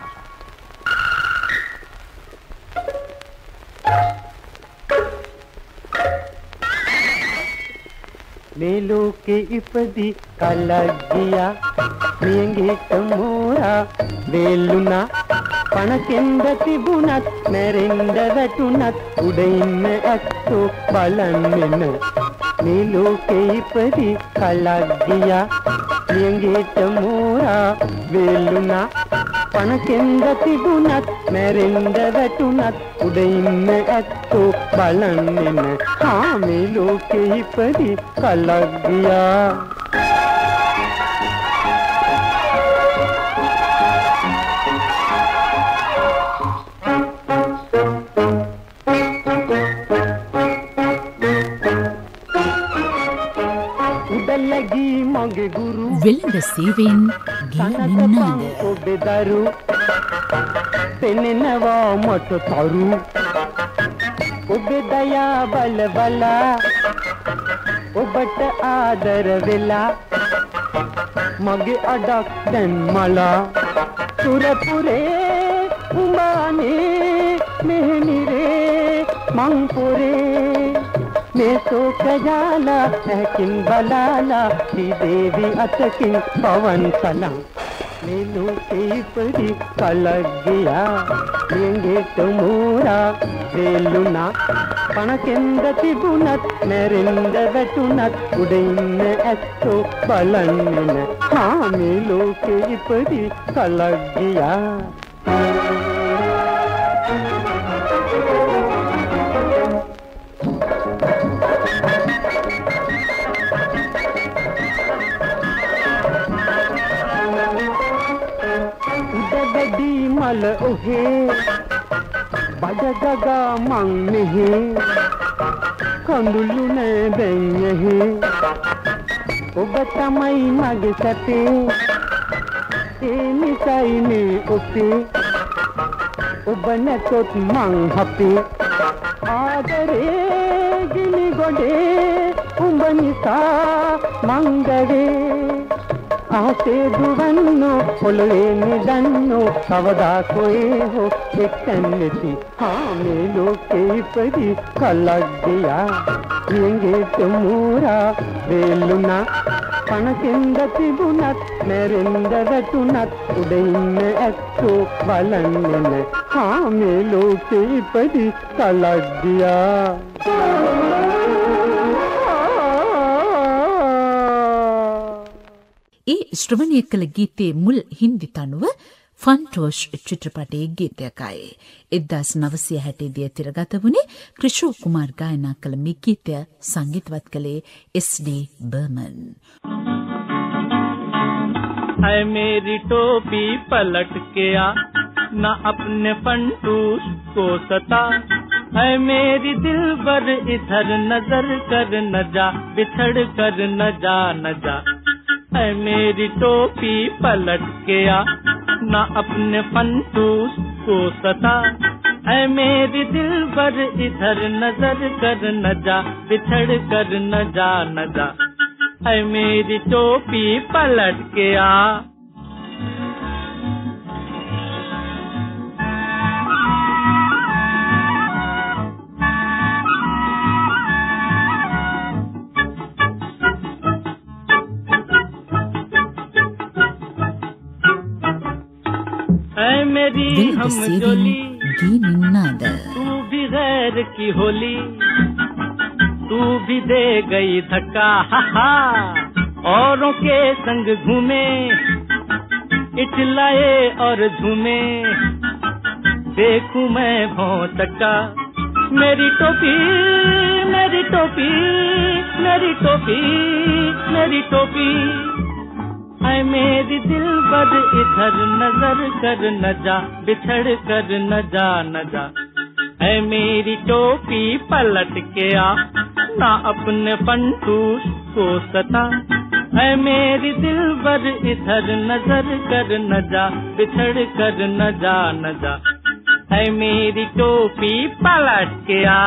මේ ලෝකේ ඉපදී කලක් ගියා මියංගිට මෝරා වේලුණා පණ කෙන්ද තිබුණත් මැරෙන්න වැටුණත් උඩ ඉන්න ඇත්තෝ බලන්නෙන මේ ලෝකේ ඉපදී කලක් ගියා මියංගිට මෝරා වේලුණා පණ කෙන්ද තිබුණත් මැරෙන්න වැටුණත් උඩ ඉන්න ඇත්තෝ බලන්නෙන හා මේ ලෝකේ ඉපදී කලක් ගියා වෙළඳ සීවෙන් ගියනින්නාද ඔබේ දරු පෙනෙනවා මට තරු ඔබේ දයා බල බලා ඔබට ආදර වෙලා මගේ අඩක් දැන් මලා සුරපුරේ උඹානේ මෙහෙනිරේ මං පොරේ මේ සෝක ජාලා ඇකින් බලාලා දී දේවි අතකින් පවන් සලං මේ ලෝකේ ඉපදී කලක් ගියා මියංගිට මෝරා වේලුණා පණ කෙන්ද තිබුණත් මැරෙන්න වැටුණත් උඩ ඉන්න ඇත්තෝ බලන්නෙන හා මේ ලෝකේ ඉපදී කලක් ගියා මල ඔහේ බඩගගා මං මෙහි කඳුළු නෑ බැන්නෙහි ඔබ තමයි මගේ සැපේ ඒ නිසයි මේ ඔපේ ඔබ නැතොත් මං හපේ ආදරේ ගිනි ගොඩේ උඹ නිසා මං ගවේ ආසේ දුවන්නෝ පොළවේ නිදන්නෝ කවදා කොහේ හෝ එක්තැනෙති හා මේ ලෝකේ ඉපදී කලක් ගියා මියංගිට මෝරා වේලුණා පණ කෙන්ද තිබුණත් මැරෙන්න වැටුණත් උඩ ඉන්න ඇත්තෝ බලන්නෙන හා මේ ලෝකේ ඉපදී කලක් ගියා ඒ ශ්‍රවණය කළ ගීතයේ මුල් හින්දි තනුව ෆන්ටෝෂ් චිත්‍රපටයේ ගීතයකයි. එක්දාස් නවසිය හැටේ දී තිරගත වුණේ ක්‍රිෂෝ කුමාර් ගායනා කළ මේ ගීතය සංගීතවත් කළේ එස් ඩී බර්මන්. है मेरी टोपी पलट के आ ना अपने फंटूस को सता है मेरी दिलबर इधर नजर कर न जा बिछड़ कर न जा न जा है मेरी टोपी पलट के आ ना अपने फंटूस को सता है मेरी दिलबर इधर नजर कर न जा बिछड़ कर न जा न जा है मेरी टोपी पलट के आ। है मेरी हम जोली तू भी गैर की होली तू भी दे गई धक्का हा हा औरों के संग घूमे इठलाए और झूमे देखूं मैं भौंचक्का मेरी टोपी मेरी टोपी मेरी टोपी मेरी टोपी है मेरी दिलबर इधर नजर कर न जा बिछड़ कर न जा न जा है मेरी टोपी पलट के आ ना अपने फंटूस को सता है मेरी दिलबर इधर नजर कर न जा बिछड़ कर न जा न जा है मेरी टोपी पलट के आ।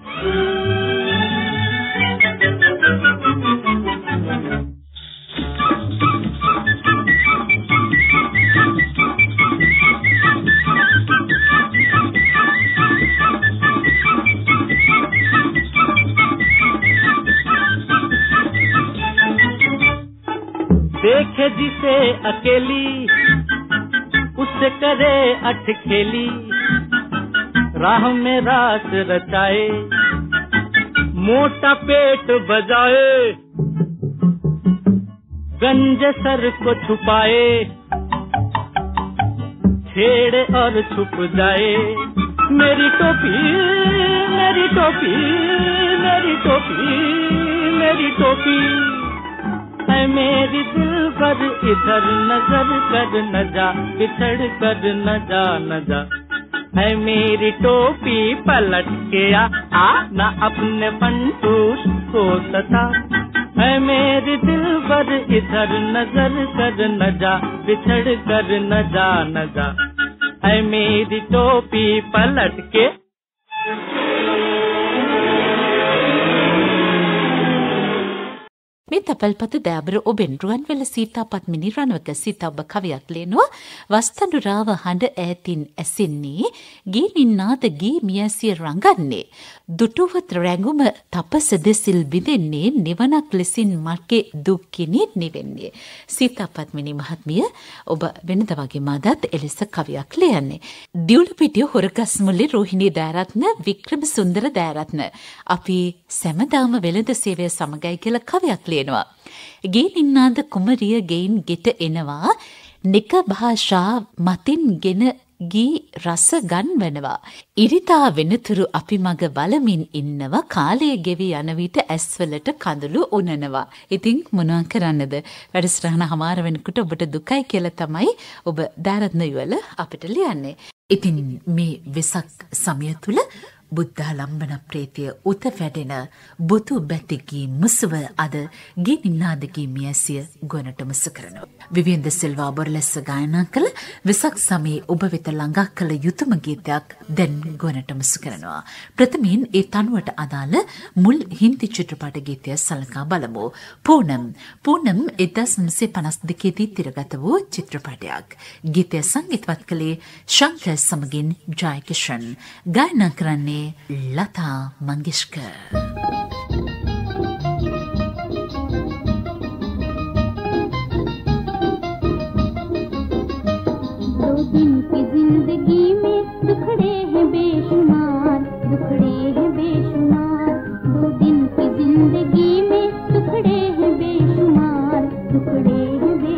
देखे जिसे अकेली उससे करे अटखेली राह में रात रचाए मोटा पेट बजाए गंज सर को छुपाए छेड़े और छुप जाए मेरी टोपी मेरी टोपी मेरी टोपी मेरी टोपी है मेरी दिलबर इधर नजर कर न जा बिछड़ कर न जा न जा है मेरी टोपी पलट के आ, आ ना अपने फंटूस को सता है मेरी दिलबर इधर नजर कर न जा बिछड़ कर न जा न जा है मेरी टोपी पलट के। මේ තපල්පත දෑබර ඔබෙන් රුවන්වැල සීතාපත් මිනිරණවක සිත ඔබ කවියක් ලියනවා වස්තඩු රාව හඬ ඈතින් ඇසෙන්නේ ගී නින්නාද ගී මියසිය රඟන්නේ දුටුවත් රැඟුම තපස දෙසිල් බිඳෙන්නේ නිවනක් ලෙසින් මගේ දුක්කිනි නිවෙන්නේ. සීතාපත් මිනි මහත්මිය ඔබ වෙනද වගේ මාදත් එලෙස කවියක් ලියන්නේ. දියුලපිටිය හොරගස් මුල්ලේ රෝහිණී දෑරත්න වික්‍රම සුන්දර දෑරත්න අපි සැමදාම වෙළඳ සේවය සමගයි කියලා කවියක් ලියනවා. ගේ නින්නාද කුමරිය ගෙයින් ගෙට එනවා නික භාෂා මතින් ගෙන ගී රස ගන්වනවා ඉරිතා වෙනතුරු අපි මග බලමින් ඉන්නවා කාලය ගෙවි යන විට ඇස්වලට කඳුළු උනනවා. ඉතින් මොනවා කරන්නද වැඩසටහන හමාර වෙනකොට ඔබට දුකයි කියලා තමයි ඔබ දෑරත්න යුවල අපිට ලියන්නේ. ඉතින් මේ වෙසක් සමය තුල බුද්ධාලම්බන ප්‍රේතිය උත වැඩෙන බුතු බැතිගී මුසව අද ගිනිනාදකී මියසිය ගොනට මුසු කරනවා. විවියන් ද සිල්වා බොරලෙස්ස ගායනා කළ වෙසක් සමයේ ඔබ වෙත ළඟා කළ යුතුයම ගීතයක් දැන් ගොනට මුසු කරනවා. ප්‍රථමයෙන් ඒ තනුවට අදාළ මුල් හින්දි චිත්‍රපට ගීතය සලකා බලමු. පූනම් පූනම් එක්දාස් නවසිය පනස් දෙකේ දී තිරගත වූ චිත්‍රපටයක්. ගීතය සංගීතවත් කළේ ශංකර් සමගින් ජයකිෂන්. ගායනා කරන්නේ लता मंगेशकर। दो दिन की जिंदगी में दुखड़े हैं बेशुमार दुखड़े हैं बेशुमार दो दिन की जिंदगी में दुखड़े हैं बेशुमार दुखड़े हैं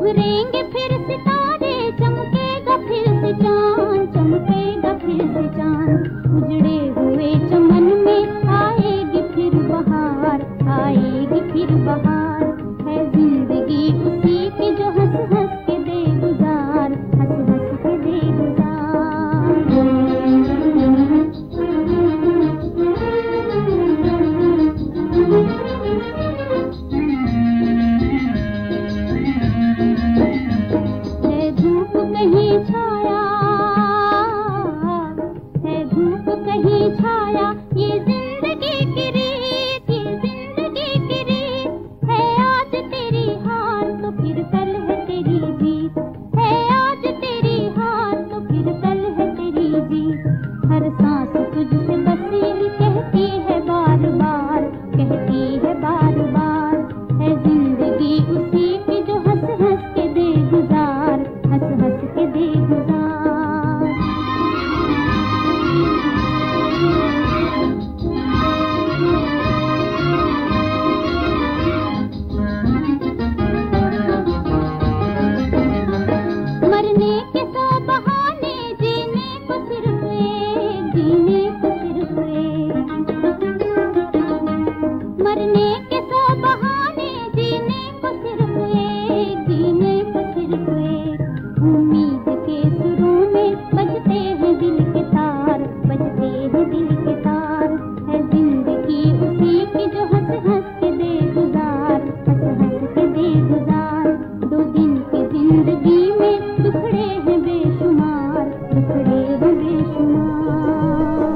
उभरेंगे फिर सितारे, चमकेगा फिर से चांद, चमकेगा फिर से चांद। उजड़े हुए चमन में आएगी फिर बहार, आएगी फिर बहार। है जिंदगी उसी की जो हंस हंस के दे गुजार, हंस हंस के दे है धूप कहीं छाया, है धूप कहीं छाया, ये जिंदगी की रीत, ये जिंदगी की रीत है। आज तेरी हार तो फिर कल है तेरी जीत, है आज तेरी हार तो फिर कल है तेरी जीत। हर सांस तुझसे बसी कहती है बार बार, कहती है बार बार। है जिंदगी उसी की जो हंस हंस के दे गुजार, हंस हंस के दे गुजार। मरने के सौ बहाने, जीने को सिर्फ एक, जीने को सिर्फ एक। मरने के सौ बहाने, जीने को सिर्फ एक, जीने को सिर्फ एक। उम्मीद के सुरों में बजते हैं दिल के तार, बजते हैं दिल के तार। है जिंदगी उसी की जो हंस हंस के दे गुजार, हंस हंस के दे गुजार। दो दिन की जिंदगी में दुखड़े हैं बेशुमार, दुखड़े हैं बेशुमार।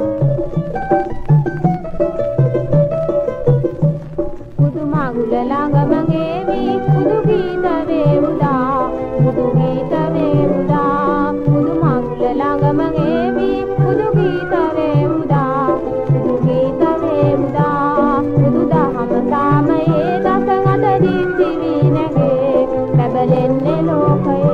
पुदु मागुललांग मंगेवी पुदु गीतवे उदा, पुदु गीतवे उदा। पुदु मागुललांग मंगेवी पुदु गीतवे उदा, पुदु गीतवे उदा। पुदु दाहम सामये दसंगत दिसिवी नगे लबलेन्ने लोकये।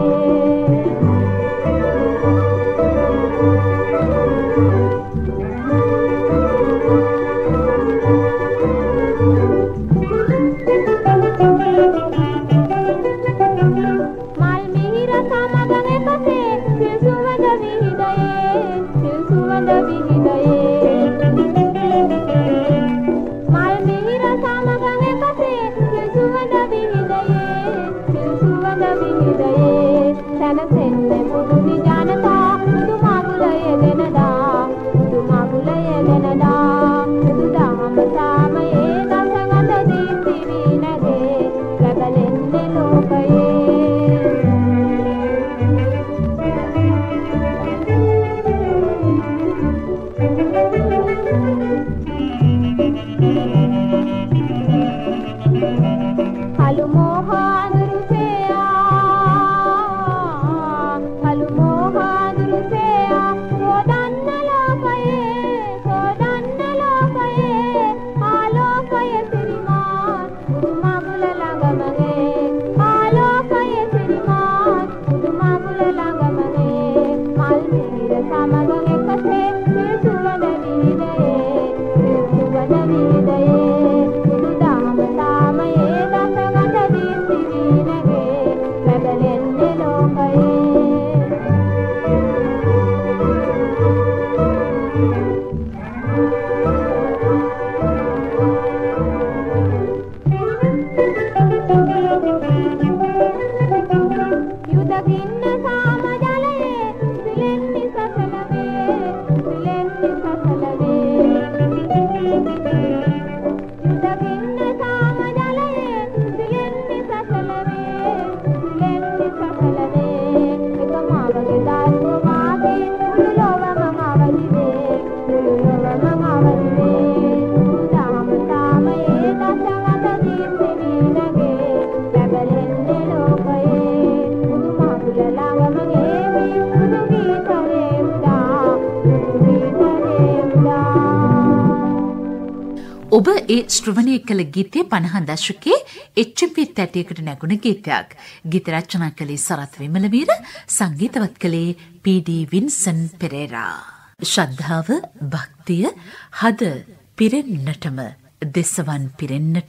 ඔබ ඒ ශ්‍රවණය කළ ගීතය පනහ දශකයේ එච් එම් පී තැටියකට නැගුණ ගීතයක්. ගීත රචනා කළේ සරත් විමලවීර, සංගීතවත් කළේ පී ඩී වින්සන් පෙරේරා. ශ්‍රද්ධාව, භක්තිය, හද පිරෙන්නටම, දෙසවන් පිරෙන්නටම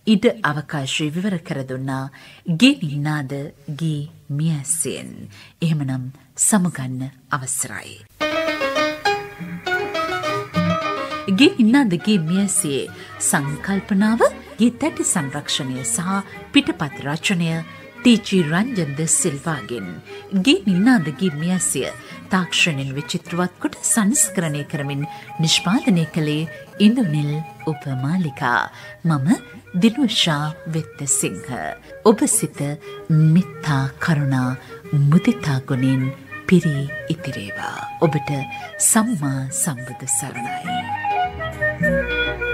ඉඩ අවකාශය විවර කර දුන්නා ගේ නිනාද ගේ මියසෙන්. එහෙමනම් සමුගන්න අවසරයි. ගේ නිනාදගේ මියසේ සංකල්පනාව ගේ තැටි සංරක්ෂණය සහ පිටපත් රචනය ටීචී රංජන් ද සිල්වාගෙන්. ගේ නිනාදගේ මියසිය තාක්ෂණයෙන් විචිත්‍රවත් කොට සංස්කරණය කරමින් නිෂ්පාදනය කළේ ඉන්දුනිල් උපමාලිකා. මම දිනුෂා වෙත්තසිංහ. ඔබ සිත මිත්තා කරුණා මුදිතා ගුණෙන් පිරී ඉතිරේවා. ඔබට සම්මා සම්බුදු සරණයි.